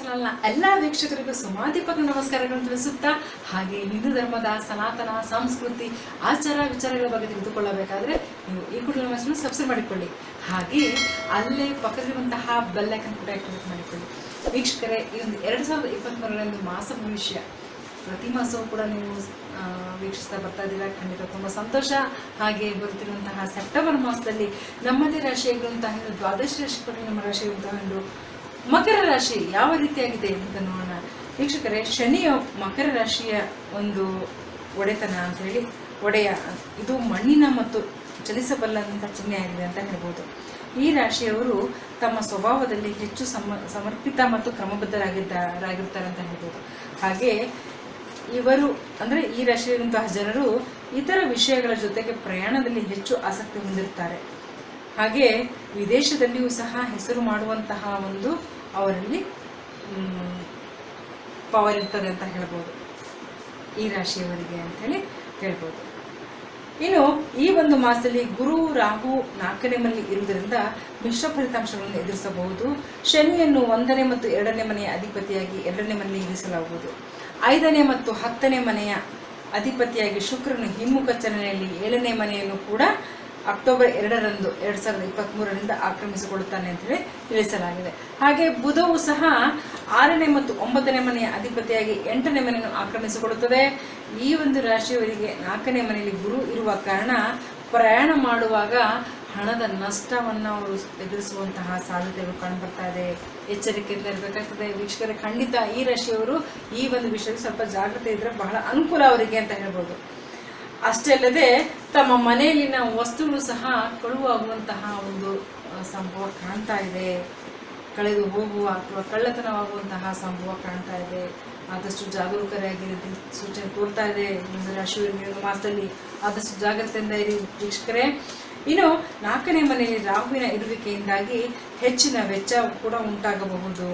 ಚಾನಲ್ನ ಎಲ್ಲ ವೀಕ್ಷಕರಿಗೂ ಸುಮಾದೀಪಕ ನಮಸ್ಕಾರಗಳನ್ನು ತಿಳಿಸುತ್ತಾ, ಹಾಗೆ ಹಿಂದೂ ಧರ್ಮದ ಸನಾತನ ಸಂಸ್ಕೃತಿ ಆಚಾರ ವಿಚಾರಗಳ ಬಗ್ಗೆ ತಿಳಿದುಕೊಳ್ಳಬೇಕಾದ್ರೆ ನೀವು ಈ ಕೂಡಲೇ ಚಾನಲ್ ಸಬ್ಸ್ಕ್ರೈಬ್ ಮಾಡಿಕೊಳ್ಳಿ. ಹಾಗೆ ಅಲ್ಲೇ ಪಕ್ಕದಲ್ಲಿರುವಂತಹ ಬೆಲ್ ಐಕಾನ್ ಕೂಡ ಆಕ್ಟಿವೇಟ್ ಮಾಡಿಕೊಳ್ಳಿ. ವೀಕ್ಷಕರೇ, ಈ ಒಂದು 2023 ಮಾಸ ಭವಿಷ್ಯ ಪ್ರತಿ ಮಾಸವೂ ಕೂಡ ನೀವು ವೀಕ್ಷಿಸ್ತಾ ಬರ್ತಾ ಇದ್ದೀರಾ. ಖಂಡಿತ ತುಂಬ ಸಂತೋಷ. ಹಾಗೆ ಬರುತ್ತಿರುವಂತಹ ಸೆಪ್ಟೆಂಬರ್ ಮಾಸದಲ್ಲಿ ನಮ್ಮದೇ ರಾಶಿಯಾಗಿರುವಂತಹ ದ್ವಾದಶ ರಾಶಿ ನಮ್ಮ ರಾಶಿಯಾಗಿರುವಂತಹ ಒಂದು ಮಕರ ರಾಶಿ ಯಾವ ರೀತಿಯಾಗಿದೆ ಅಂತ ನೋಡೋಣ. ವೀಕ್ಷಕರೇ, ಶನಿಯ ಮಕರ ರಾಶಿಯ ಒಂದು ಒಡೆತನ ಅಂತ ಹೇಳಿ ಒಡೆಯ ಇದು ಮಣ್ಣಿನ ಮತ್ತು ಚಲಿಸಬಲ್ಲಂಥ ಚಿಹ್ನೆ ಆಗಿದೆ ಅಂತ ಹೇಳ್ಬೋದು. ಈ ರಾಶಿಯವರು ತಮ್ಮ ಸ್ವಭಾವದಲ್ಲಿ ಹೆಚ್ಚು ಸಮರ್ಪಿತ ಮತ್ತು ಕ್ರಮಬದ್ಧರಾಗಿರ್ತಾರೆ ಅಂತ ಹೇಳ್ಬೋದು. ಹಾಗೆ ಇವರು ಅಂದರೆ ಈ ರಾಶಿಯಲ್ಲಿರುವಂತಹ ಜನರು ಇತರ ವಿಷಯಗಳ ಜೊತೆಗೆ ಪ್ರಯಾಣದಲ್ಲಿ ಹೆಚ್ಚು ಆಸಕ್ತಿ ಹೊಂದಿರ್ತಾರೆ. ಹಾಗೆ ವಿದೇಶದಲ್ಲಿಯೂ ಸಹ ಹೆಸರು ಮಾಡುವಂತಹ ಒಂದು ಅವರಲ್ಲಿ ಪವರ್ ಇರ್ತದೆ ಅಂತ ಹೇಳ್ಬೋದು ಈ ರಾಶಿಯವರಿಗೆ ಅಂತ ಹೇಳಿ ಹೇಳ್ಬೋದು. ಇನ್ನು ಈ ಒಂದು ಮಾಸದಲ್ಲಿ ಗುರು ರಾಹು 4ನೇ ಮನೆಯಲ್ಲಿ ಇರುವುದರಿಂದ ಮಿಶ್ರ ಫಲಿತಾಂಶಗಳನ್ನು ಎದುರಿಸಬಹುದು. ಶನಿಯನ್ನು 1ನೇ ಮತ್ತು 2ನೇ ಮನೆಯ ಅಧಿಪತಿಯಾಗಿ 2ನೇ ಮನೆಯಲ್ಲಿ ಇರಿಸಲಾಗುವುದು. 5ನೇ ಮತ್ತು 10ನೇ ಮನೆಯ ಅಧಿಪತಿಯಾಗಿ ಶುಕ್ರನು ಹಿಮ್ಮುಖ ಚಲನೆಯಲ್ಲಿ 7ನೇ ಮನೆಯನ್ನು ಕೂಡ ಅಕ್ಟೋಬರ್ 2ರಂದು 2023ರಿಂದ ಆಕ್ರಮಿಸಿಕೊಳ್ಳುತ್ತಾನೆ ಅಂತ ಹೇಳಿ ತಿಳಿಸಲಾಗಿದೆ. ಹಾಗೆ ಬುಧವು ಸಹ 6ನೇ ಮತ್ತು 9ನೇ ಮನೆಯ ಅಧಿಪತಿಯಾಗಿ 8ನೇ ಮನೆಯನ್ನು ಆಕ್ರಮಿಸಿಕೊಳ್ಳುತ್ತದೆ. ಈ ಒಂದು ರಾಶಿಯವರಿಗೆ 4ನೇ ಮನೆಯಲ್ಲಿ ಗುರು ಇರುವ ಕಾರಣ ಪ್ರಯಾಣ ಮಾಡುವಾಗ ಹಣದ ನಷ್ಟವನ್ನು ಅವರು ಎದುರಿಸುವಂತಹ ಸಾಧ್ಯತೆಗಳು ಕಂಡುಬರ್ತಾ ಇದೆ. ಎಚ್ಚರಿಕೆಯಿಂದ ಇರಬೇಕಾಗ್ತದೆ. ವೀಕ್ಷಕರೇ, ಖಂಡಿತ ಈ ರಾಶಿಯವರು ಈ ಒಂದು ವಿಷಯದಲ್ಲಿ ಸ್ವಲ್ಪ ಜಾಗ್ರತೆ ಇದ್ರೆ ಬಹಳ ಅನುಕೂಲ ಅವರಿಗೆ ಅಂತ ಹೇಳ್ಬೋದು. ಅಷ್ಟೇ ಅಲ್ಲದೆ ತಮ್ಮ ಮನೆಯಲ್ಲಿನ ವಸ್ತುಗಳು ಸಹ ಕಳುವಾಗುವಂತಹ ಒಂದು ಸಂಭವ ಕಾಣ್ತಾ ಇದೆ. ಕಳೆದು ಹೋಗುವ ಅಥವಾ ಕಳ್ಳತನವಾಗುವಂತಹ ಸಂಭವ ಕಾಣ್ತಾ ಇದೆ. ಆದಷ್ಟು ಜಾಗರೂಕರಾಗಿರೋದು ಸೂಚನೆ ತೋರ್ತಾ ಇದೆ. ಒಂದು ರಾಶಿಯವರಿಗೆ ಮಾಸದಲ್ಲಿ ಆದಷ್ಟು ಜಾಗ್ರತೆಯಿಂದ ಇರಿ ವೀಕ್ಷಕರೇ. ಇನ್ನು 4ನೇ ಮನೆಯಲ್ಲಿ ರಾಹುವಿನ ಇರುವಿಕೆಯಿಂದಾಗಿ ಹೆಚ್ಚಿನ ವೆಚ್ಚ ಕೂಡ ಉಂಟಾಗಬಹುದು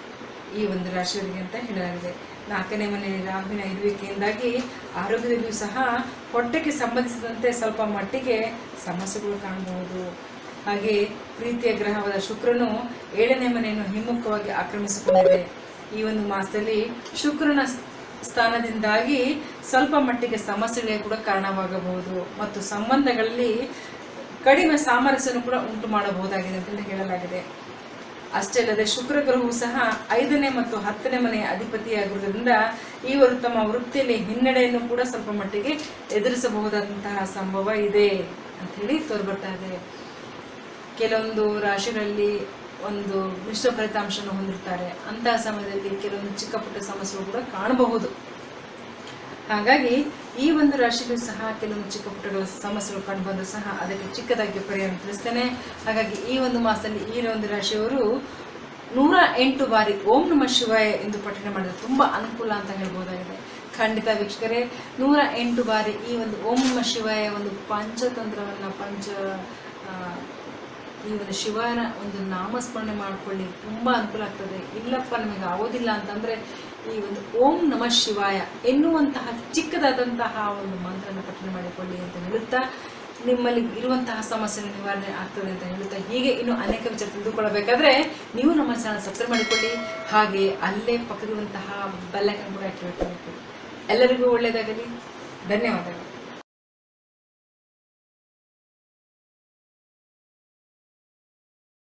ಈ ಒಂದು ರಾಶಿಯವರಿಗೆ ಅಂತ ಹೇಳಲಾಗಿದೆ. 4ನೇ ಮನೆಯಲ್ಲಿ ರಾಹುವಿನ ಇರುವಿಕೆಯಿಂದಾಗಿ ಆರೋಗ್ಯದಲ್ಲಿಯೂ ಸಹ ಹೊಟ್ಟೆಗೆ ಸಂಬಂಧಿಸಿದಂತೆ ಸ್ವಲ್ಪ ಮಟ್ಟಿಗೆ ಸಮಸ್ಯೆಗಳು ಕಾಣಬಹುದು. ಹಾಗೆ ಪ್ರೀತಿಯ ಗ್ರಹವಾದ ಶುಕ್ರನು 7ನೇ ಮನೆಯನ್ನು ಹಿಮ್ಮುಖವಾಗಿ ಆಕ್ರಮಿಸಿಕೊಂಡಿದೆ. ಈ ಒಂದು ಮಾಸದಲ್ಲಿ ಶುಕ್ರನ ಸ್ಥಾನದಿಂದಾಗಿ ಸ್ವಲ್ಪ ಮಟ್ಟಿಗೆ ಸಮಸ್ಯೆಗಳಿಗೆ ಕೂಡ ಕಾರಣವಾಗಬಹುದು ಮತ್ತು ಸಂಬಂಧಗಳಲ್ಲಿ ಕಡಿಮೆ ಸಾಮರಸ್ಯವನ್ನು ಕೂಡ ಉಂಟು ಮಾಡಬಹುದಾಗಿದೆ ಅಂತ ಹೇಳಲಾಗಿದೆ. ಅಷ್ಟೇ ಅಲ್ಲದೆ ಶುಕ್ರ ಗ್ರಹವು ಸಹ 5ನೇ ಮತ್ತು 10ನೇ ಮನೆಯ ಅಧಿಪತಿಯಾಗಿರುವುದರಿಂದ ಇವರು ತಮ್ಮ ವೃತ್ತಿಯಲ್ಲಿ ಹಿನ್ನಡೆಯನ್ನು ಕೂಡ ಸ್ವಲ್ಪ ಮಟ್ಟಿಗೆ ಎದುರಿಸಬಹುದಾದಂತಹ ಸಂಭವ ಇದೆ ಅಂತ ಹೇಳಿ ತೋರ್ಬರ್ತಾ ಇದೆ. ಕೆಲವೊಂದು ರಾಶಿಗಳಲ್ಲಿ ಒಂದು ಮಿಶ್ರ ಫಲಿತಾಂಶವನ್ನು ಹೊಂದಿರ್ತಾರೆ. ಅಂತಹ ಸಮಯದಲ್ಲಿ ಕೆಲವೊಂದು ಚಿಕ್ಕ ಪುಟ್ಟ ಸಮಸ್ಯೆಗಳು ಕೂಡ ಕಾಣಬಹುದು. ಹಾಗಾಗಿ ಈ ಒಂದು ರಾಶಿಯಲ್ಲೂ ಸಹ ಕೆಲವೊಂದು ಚಿಕ್ಕ ಪುಟ್ಟಗಳ ಸಮಸ್ಯೆಗಳು ಕಂಡು ಬಂದರೂ ಸಹ ಅದಕ್ಕೆ ಚಿಕ್ಕದಾಗಿ ಪರಿಹಾರ ತಿಳಿಸ್ತೇನೆ. ಹಾಗಾಗಿ ಈ ಒಂದು ಮಾಸದಲ್ಲಿ ಈ ಒಂದು ರಾಶಿಯವರು 108 ಬಾರಿ ಓಂ ನಮಃ ಶಿವಾಯ ಎಂದು ಪಠನೆ ಮಾಡಿದ್ರೆ ತುಂಬ ಅನುಕೂಲ ಅಂತ ಹೇಳ್ಬೋದಾಗಿದೆ. ಖಂಡಿತ ವೀಕ್ಷಕರೇ, 108 ಬಾರಿ ಈ ಒಂದು ಓಂ ನಮಃ ಶಿವಾಯ ಒಂದು ಪಂಚತಂತ್ರವನ್ನು ಈ ಒಂದು ಶಿವನ ಒಂದು ನಾಮಸ್ಮರಣೆ ಮಾಡಿಕೊಳ್ಳಿ, ತುಂಬ ಅನುಕೂಲ ಆಗ್ತದೆ. ಇಲ್ಲಪ್ಪ ನಮಗೆ ಆಗೋದಿಲ್ಲ ಅಂತಂದರೆ ಈ ಒಂದು ಓಂ ನಮಃ ಶಿವಾಯ ಎನ್ನುವಂತಹ ಚಿಕ್ಕದಾದಂತಹ ಒಂದು ಮಂತ್ರನ ಪಠನೆ ಮಾಡಿಕೊಳ್ಳಿ ಅಂತ ಹೇಳುತ್ತಾ ನಿಮ್ಮಲ್ಲಿ ಇರುವಂತಹ ಸಮಸ್ಯೆ ನಿವಾರಣೆ ಆಗ್ತದೆ ಅಂತ ಹೇಳುತ್ತಾ, ಹೀಗೆ ಇನ್ನು ಅನೇಕ ವಿಚಾರ ತಿಳಿದುಕೊಳ್ಳಬೇಕಾದ್ರೆ ನೀವು ನಮ್ಮ ಚಾನಲ್ ಸಬ್ಸ್ಕ್ರೈಬ್ ಮಾಡಿಕೊಳ್ಳಿ. ಹಾಗೆ ಅಲ್ಲೇ ಪಕ್ಕದಿರುವಂತಹ ಬೆಲ್ ಐಕಾನ್ ಕೂಡ ಆಕ್ಟಿವೇಟ್ ಮಾಡಿಕೊಳ್ಳಿ. ಎಲ್ಲರಿಗೂ ಒಳ್ಳೆಯದಾಗಲಿ. ಧನ್ಯವಾದಗಳು.